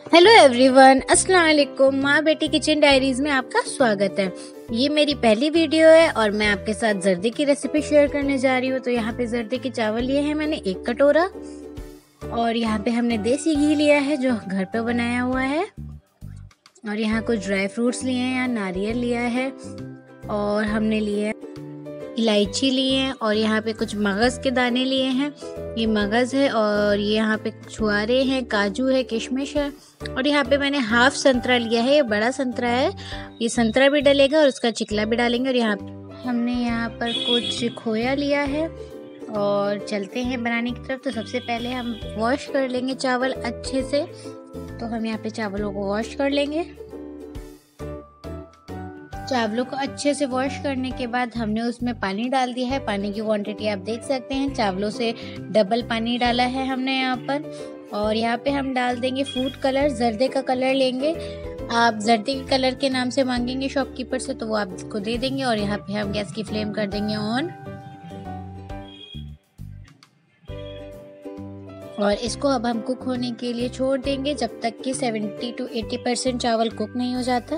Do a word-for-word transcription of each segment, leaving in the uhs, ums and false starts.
Hello everyone, अस्सलाम वालेकुम। माँ बेटी किचन डायरीज में आपका स्वागत है। ये मेरी पहली वीडियो है और मैं आपके साथ जर्दे की रेसिपी शेयर करने जा रही हूँ। तो यहाँ पे जर्दे के चावल लिए हैं मैंने एक कटोरा, और यहाँ पे हमने देसी घी लिया है जो घर पे बनाया हुआ है, और यहाँ कुछ ड्राई फ्रूट्स लिए हैं, यहाँ नारियल लिया है, और हमने लिए इलायची लिए हैं, और यहाँ पे कुछ मगज़ के दाने लिए हैं, ये मगज़ है, और ये यहाँ पे छुआरे हैं, काजू है, किशमिश है, और यहाँ पे मैंने हाफ संतरा लिया है, ये बड़ा संतरा है, ये संतरा भी डलेगा और उसका चिकला भी डालेंगे। और यहाँ हमने यहाँ पर कुछ खोया लिया है, और चलते हैं बनाने की तरफ। तो सबसे पहले हम वॉश कर लेंगे चावल अच्छे से। तो हम यहाँ पे चावलों को वॉश कर लेंगे। चावलों को अच्छे से वॉश करने के बाद हमने उसमें पानी डाल दिया है। पानी की क्वांटिटी आप देख सकते हैं, चावलों से डबल पानी डाला है हमने यहाँ पर। और यहाँ पे हम डाल देंगे फूड कलर, जर्दे का कलर लेंगे। आप जर्दे के कलर के नाम से मांगेंगे शॉपकीपर से तो वो आपको दे देंगे। और यहाँ पे हम गैस की फ्लेम कर देंगे ऑन, और इसको अब हम कुक होने के लिए छोड़ देंगे जब तक कि सेवेंटी टू एटी परसेंट चावल कुक नहीं हो जाता।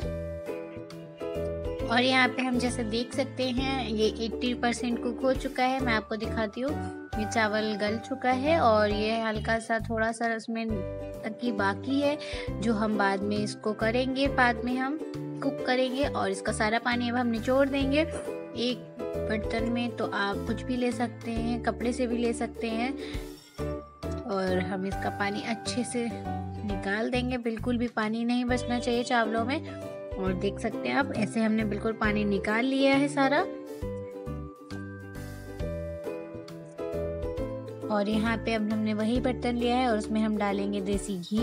और यहाँ पे हम जैसे देख सकते हैं ये अस्सी परसेंट कुक हो चुका है। मैं आपको दिखाती हूँ, ये चावल गल चुका है और ये हल्का सा थोड़ा सा उसमें तक की बाकी है जो हम बाद में इसको करेंगे, बाद में हम कुक करेंगे। और इसका सारा पानी अब हम निचोड़ देंगे एक बर्तन में। तो आप कुछ भी ले सकते हैं, कपड़े से भी ले सकते हैं, और हम इसका पानी अच्छे से निकाल देंगे। बिल्कुल भी पानी नहीं बचना चाहिए चावलों में। और देख सकते हैं आप, ऐसे हमने बिल्कुल पानी निकाल लिया है सारा। और यहाँ पे अब हमने वही बर्तन लिया है और उसमें हम डालेंगे देसी घी,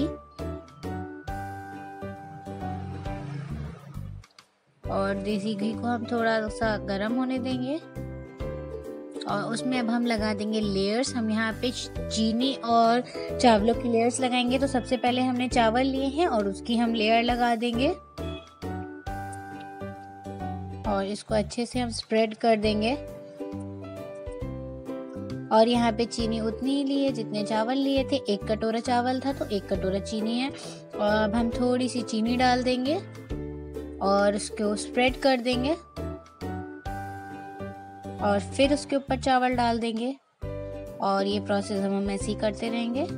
और देसी घी को हम थोड़ा सा गर्म होने देंगे। और उसमें अब हम लगा देंगे लेयर्स। हम यहाँ पे चीनी और चावलों की लेयर्स लगाएंगे। तो सबसे पहले हमने चावल लिए हैं और उसकी हम लेयर लगा देंगे, और इसको अच्छे से हम स्प्रेड कर देंगे। और यहाँ पे चीनी उतनी ही ली है जितने चावल लिए थे। एक कटोरा चावल था तो एक कटोरा चीनी है। और अब हम थोड़ी सी चीनी डाल देंगे और उसको स्प्रेड कर देंगे, और फिर उसके ऊपर चावल डाल देंगे। और ये प्रोसेस हम ऐसे ही करते रहेंगे।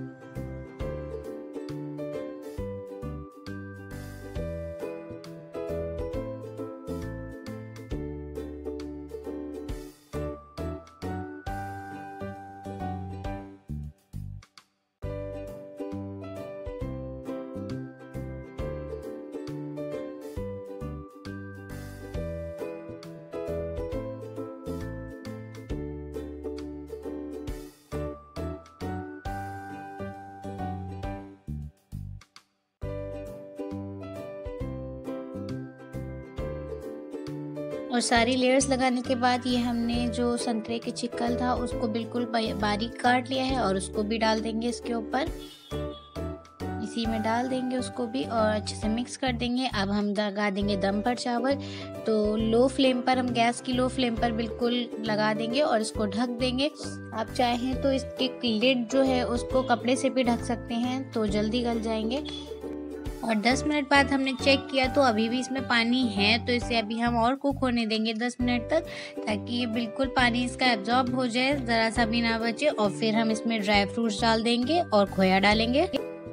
और सारी लेयर्स लगाने के बाद ये हमने जो संतरे के चिक्कल था उसको बिल्कुल बारीक काट लिया है और उसको भी डाल देंगे इसके ऊपर, इसी में डाल देंगे उसको भी, और अच्छे से मिक्स कर देंगे। अब हम लगा देंगे दम पर चावल। तो लो फ्लेम पर, हम गैस की लो फ्लेम पर बिल्कुल लगा देंगे और इसको ढक देंगे। आप चाहें तो इसके लिड जो है उसको कपड़े से भी ढक सकते हैं तो जल्दी गल जाएंगे। और दस मिनट बाद हमने चेक किया तो अभी भी इसमें पानी है, तो इसे अभी हम और कुक होने देंगे दस मिनट तक, ताकि ये बिल्कुल पानी इसका एब्जॉर्ब हो जाए, ज़रा सा भी ना बचे। और फिर हम इसमें ड्राई फ्रूट्स डाल देंगे और खोया डालेंगे।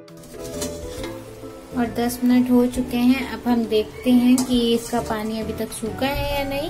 और दस मिनट हो चुके हैं। अब हम देखते हैं कि इसका पानी अभी तक सूखा है या नहीं।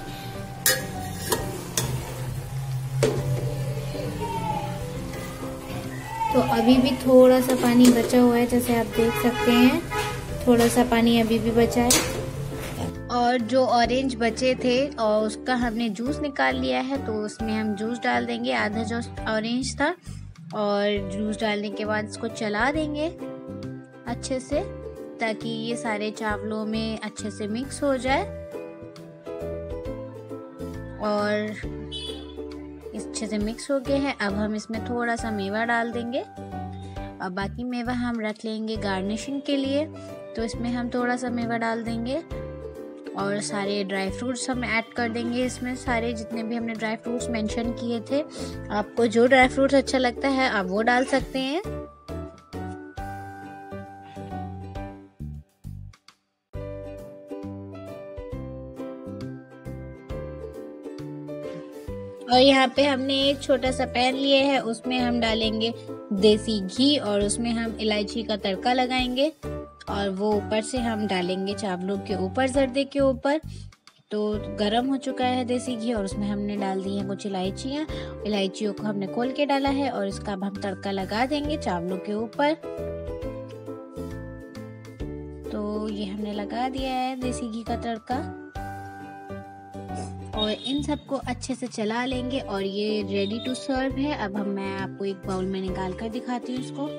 तो अभी भी थोड़ा सा पानी बचा हुआ है, जैसे आप देख सकते हैं, थोड़ा सा पानी अभी भी बचा है। और जो ऑरेंज बचे थे और उसका हमने जूस निकाल लिया है, तो उसमें हम जूस डाल देंगे, आधा जो ऑरेंज था। और जूस डालने के बाद इसको चला देंगे अच्छे से, ताकि ये सारे चावलों में अच्छे से मिक्स हो जाए। और अच्छे से मिक्स हो गए हैं। अब हम इसमें थोड़ा सा मेवा डाल देंगे, और बाकी मेवा हम रख लेंगे गार्निशिंग के लिए। तो इसमें हम थोड़ा सा मेवा डाल देंगे, और सारे ड्राई फ्रूट्स हम ऐड कर देंगे इसमें, सारे जितने भी हमने ड्राई फ्रूट्स मेंशन किए थे। आपको जो ड्राई फ्रूट्स अच्छा लगता है आप वो डाल सकते हैं। और यहाँ पे हमने एक छोटा सा पैन लिया है, उसमें हम डालेंगे देसी घी और उसमें हम इलायची का तड़का लगाएंगे और वो ऊपर से हम डालेंगे चावलों के ऊपर, जर्दे के ऊपर। तो गरम हो चुका है देसी घी और उसमें हमने डाल दी हैं कुछ इलायचियाँ। इलायचियों को हमने खोल के डाला है और इसका अब हम तड़का लगा देंगे चावलों के ऊपर। तो ये हमने लगा दिया है देसी घी का तड़का और इन सबको अच्छे से चला लेंगे और ये रेडी टू सर्व है। अब हम मैं आपको एक बाउल में निकाल कर दिखाती हूँ इसको।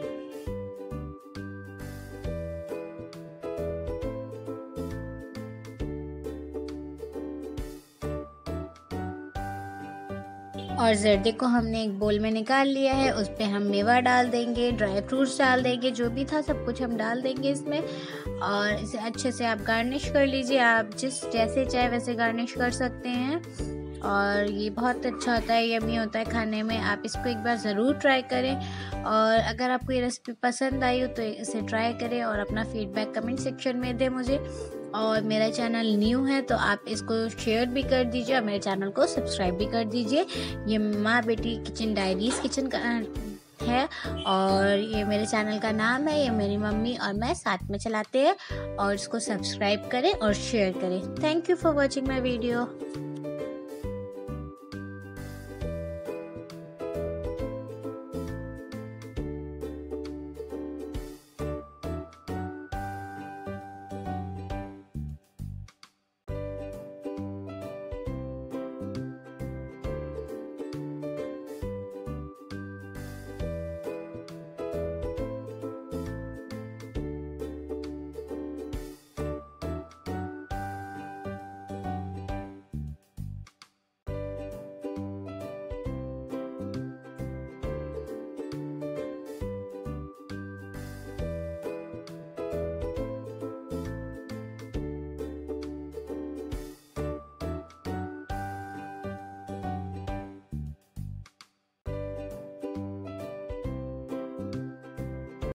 और जर्दे को हमने एक बोल में निकाल लिया है, उस पर हम मेवा डाल देंगे, ड्राई फ्रूट्स डाल देंगे, जो भी था सब कुछ हम डाल देंगे इसमें और इसे अच्छे से आप गार्निश कर लीजिए। आप जिस जैसे चाहे वैसे गार्निश कर सकते हैं और ये बहुत अच्छा होता है, यम्मी होता है खाने में। आप इसको एक बार ज़रूर ट्राई करें और अगर आपको ये रेसिपी पसंद आई हो तो इसे ट्राई करें और अपना फीडबैक कमेंट सेक्शन में दें मुझे। और मेरा चैनल न्यू है तो आप इसको शेयर भी कर दीजिए और मेरे चैनल को सब्सक्राइब भी कर दीजिए। ये माँ बेटी किचन डायरीज किचन का है और ये मेरे चैनल का नाम है, ये मेरी मम्मी और मैं साथ में चलाते हैं। और इसको सब्सक्राइब करें और शेयर करें। Thank you for watching my video.